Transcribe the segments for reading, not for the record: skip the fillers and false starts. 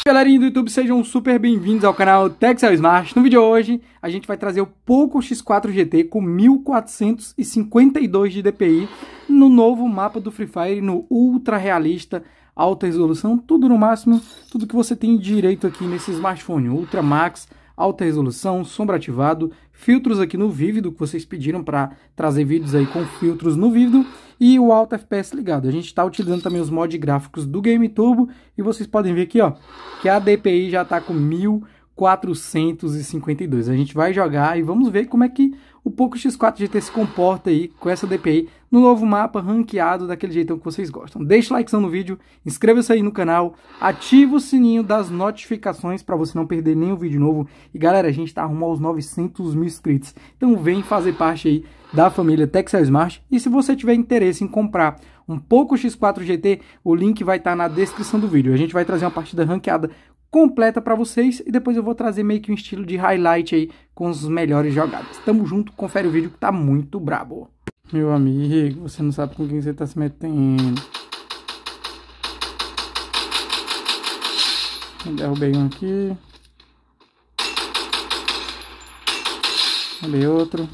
Galerinha do YouTube, sejam super bem-vindos ao canal Texel Smart. No vídeo de hoje, a gente vai trazer o Poco X4 GT com 1452 de DPI no novo mapa do Free Fire, no ultra realista, alta resolução, tudo no máximo, tudo que você tem direito aqui nesse smartphone, Ultra Max, alta resolução, sombra ativado, filtros aqui no Vívido, que vocês pediram para trazer vídeos aí com filtros no Vívido, e o Alto FPS ligado. A gente está utilizando também os mods gráficos do Game Turbo, e vocês podem ver aqui, ó, que a DPI já está com 1452. A gente vai jogar e vamos ver como é que o Poco X4 GT se comporta aí com essa DPI no novo mapa ranqueado daquele jeitão que vocês gostam. Deixa o likezão no vídeo, inscreva-se aí no canal, ativa o sininho das notificações para você não perder nenhum vídeo novo. E galera, a gente tá rumo aos 900 mil inscritos, então vem fazer parte aí da família Texel Smart. E se você tiver interesse em comprar um Poco X4 GT, o link vai estar na descrição do vídeo. A gente vai trazer uma partida ranqueada completa para vocês e depois eu vou trazer meio que um estilo de highlight aí com os melhores jogadas. Tamo junto, confere o vídeo que tá muito brabo. Meu amigo, você não sabe com quem você tá se metendo. Eu derrubei um aqui. Derrubei outro.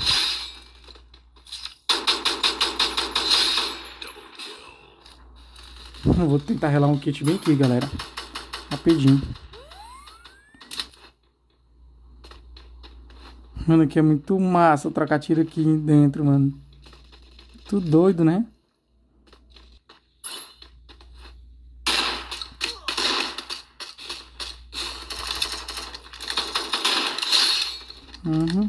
Eu vou tentar relar um kit bem aqui, galera. Rapidinho. Mano, aqui é muito massa trocar tiro aqui dentro, mano. Tudo doido, né? Uhum.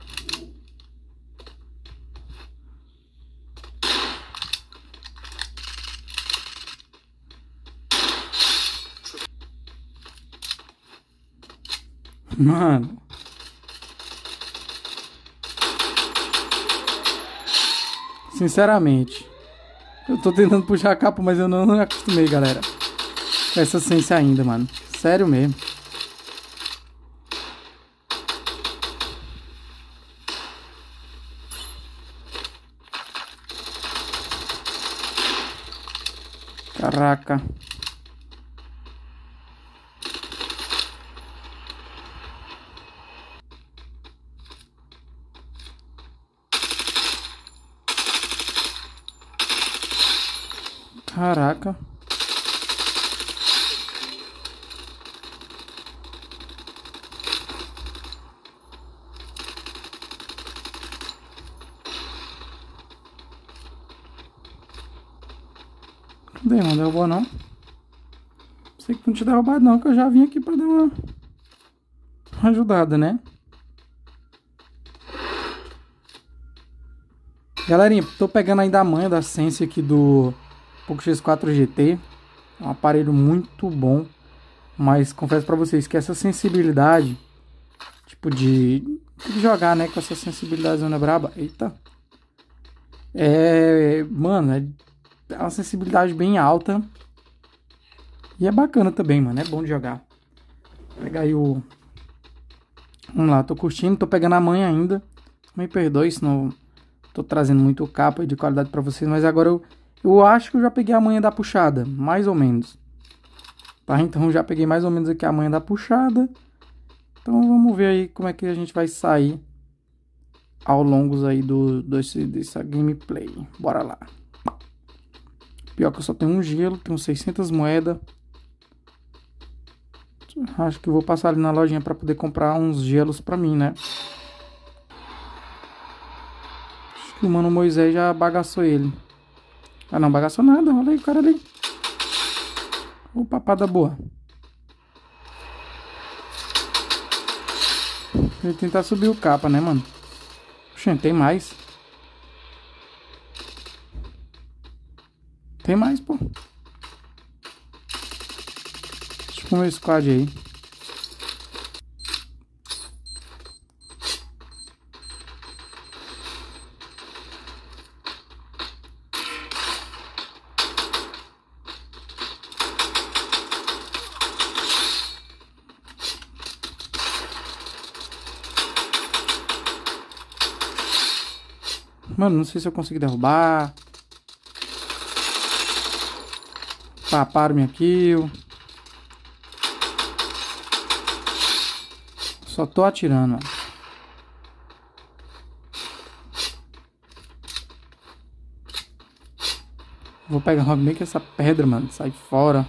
Mano. Sinceramente, eu tô tentando puxar a capa, mas eu não me acostumei, galera, com essa ciência ainda, mano. Sério mesmo. Caraca. Caraca. Cadê? Não derrubou não? Sei que não tinha derrubado não, que eu já vim aqui pra dar uma ajudada, né? Galerinha, tô pegando ainda a manha da Sense aqui do Poco X4 GT. É um aparelho muito bom, mas confesso pra vocês que essa sensibilidade, tipo de jogar, né, com essa sensibilidade zona braba, eita, mano, é uma sensibilidade bem alta e é bacana também, mano, é bom de jogar. Vou pegar aí o... Vamos lá, tô curtindo, tô pegando a manha ainda, me perdoe se não tô trazendo muito capa de qualidade pra vocês, mas agora eu acho que eu já peguei a manha da puxada, mais ou menos. Tá, então já peguei mais ou menos aqui a manha da puxada. Então vamos ver aí como é que a gente vai sair ao longo aí dessa gameplay. Bora lá. Pior que eu só tenho um gelo, tenho 600 moedas. Acho que eu vou passar ali na lojinha para poder comprar uns gelos pra mim, né? Acho que o mano Moisés já bagaçou ele. Ah, não bagaçou nada, olha aí o cara ali. Ô, papada boa. Vou tentar subir o capa, né, mano? Puxa, tem mais. Tem mais, pô. Deixa eu ver o squad aí. Mano, não sei se eu consigo derrubar. Paparam minha kill. Só tô atirando, mano. Vou pegar logo bem que essa pedra, mano. Sai fora.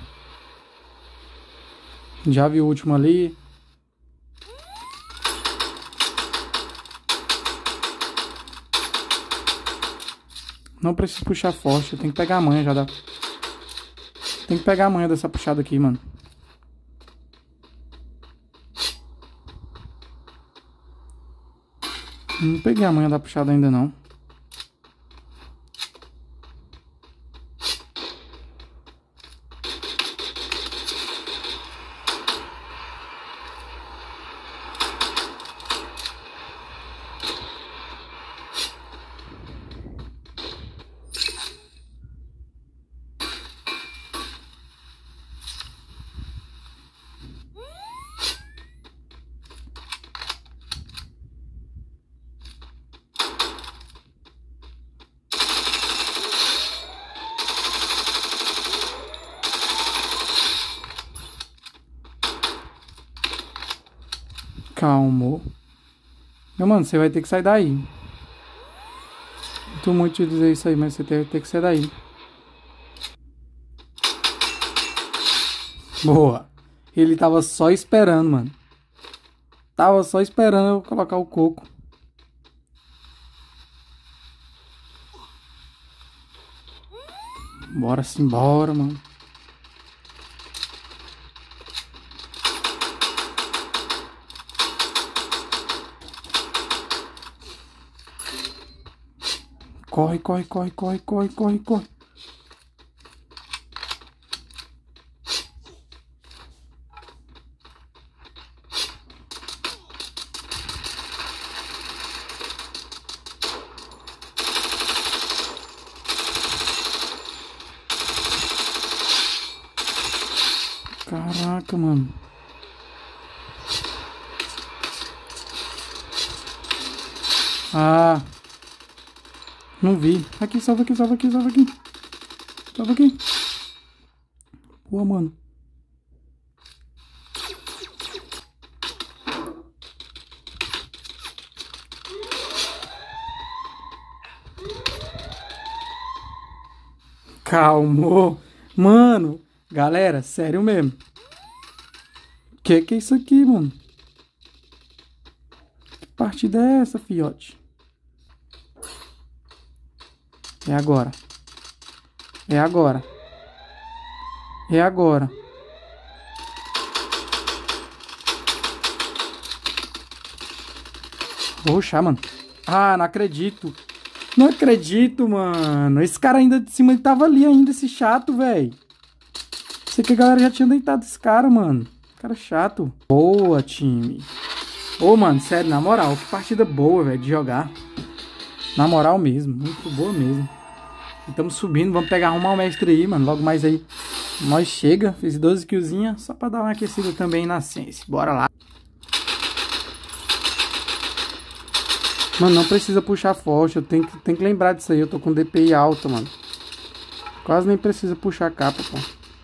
Já vi o último ali. Não preciso puxar forte. Eu tenho que pegar a manha já da... Tem que pegar a manha dessa puxada aqui, mano. Não peguei a manha da puxada ainda não. Calmo. Meu mano, você vai ter que sair daí. Tô muito te dizer isso aí, mas você vai ter que sair daí. Boa. Ele tava só esperando, mano. Tava só esperando eu colocar o coco. Bora simbora, mano. Corre, corre, corre, corre, corre, corre, corre. Caraca, mano. Ah. Não vi. Aqui, salva aqui, salva aqui, salva aqui. Salva aqui. Boa, mano. Calmou. Mano. Galera, sério mesmo. Que é isso aqui, mano? Que partida é essa, fiote? É agora. É agora. É agora. Vou rushar, mano. Ah, não acredito. Não acredito, mano. Esse cara ainda de cima, ele tava ali ainda, esse chato, velho. Sei que a galera já tinha deitado esse cara, mano. Cara chato. Boa, time. Ô, mano, sério, na moral, que partida boa, velho, de jogar. Na moral mesmo, muito boa mesmo. Estamos subindo, vamos pegar, arrumar o mestre aí, mano. Logo mais aí, nós chega. Fiz 12 killzinhas, só pra dar uma aquecida também na ciência. Bora lá. Mano, não precisa puxar forte, eu tenho que lembrar disso aí. Eu tô com DPI alta, mano. Quase nem precisa puxar a capa, pô.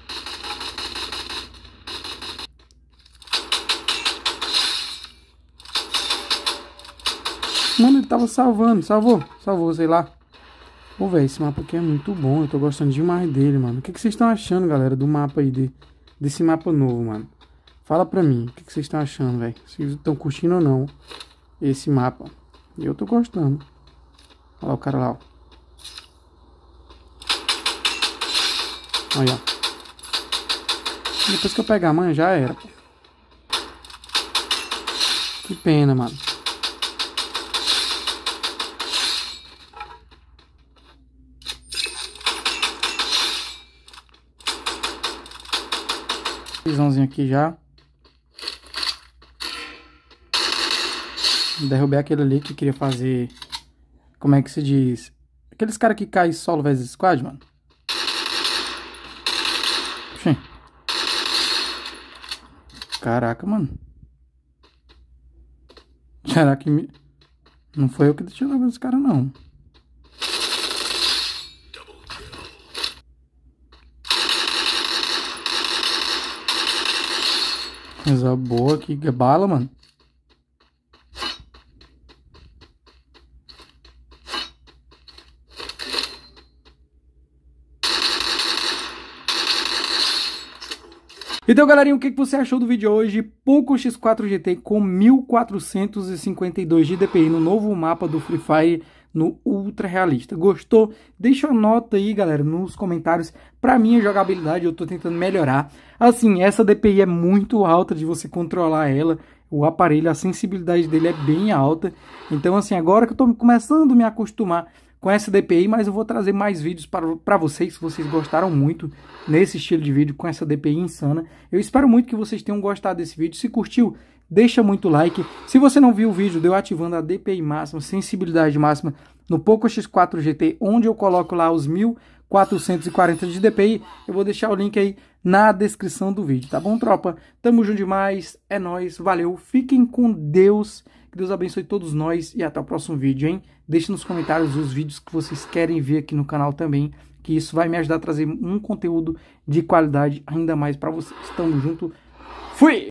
Mano, ele tava salvando, salvou, sei lá. Pô, velho, esse mapa aqui é muito bom, eu tô gostando demais dele, mano. O que vocês estão achando, galera, do mapa aí, desse mapa novo, mano? Fala pra mim, o que vocês estão achando, velho? Vocês estão curtindo ou não esse mapa? Eu tô gostando. Olha lá o cara lá, ó. Olha, ó. Depois que eu pegar a manha, já era, pô. Que pena, mano. Visãozinho aqui já. Derrubei aquele ali que queria fazer... Como é que se diz? Aqueles caras que caem solo vezes squad, mano. Puxa. Caraca, mano. Será que me... Não foi eu que deixei logo esse cara, não. Coisa boa aqui, bala, mano. Então, galerinha, o que você achou do vídeo hoje? Poco X4 GT com 1452 de DPI no novo mapa do Free Fire no Ultra Realista. Gostou? Deixa uma nota aí, galera, nos comentários. Pra minha jogabilidade, eu tô tentando melhorar. Assim, essa DPI é muito alta de você controlar ela. O aparelho, a sensibilidade dele é bem alta. Então, assim, agora que eu tô começando a me acostumar com essa DPI, mas eu vou trazer mais vídeos para vocês, se vocês gostaram muito nesse estilo de vídeo com essa DPI insana. Eu espero muito que vocês tenham gostado desse vídeo. Se curtiu, deixa muito like. Se você não viu o vídeo de eu ativando a DPI máxima, sensibilidade máxima no Poco X4 GT, onde eu coloco lá os 1440 de DPI, eu vou deixar o link aí na descrição do vídeo, tá bom, tropa? Tamo junto demais, é nóis, valeu, fiquem com Deus, que Deus abençoe todos nós e até o próximo vídeo, hein? Deixe nos comentários os vídeos que vocês querem ver aqui no canal também, que isso vai me ajudar a trazer um conteúdo de qualidade ainda mais pra vocês. Tamo junto, fui!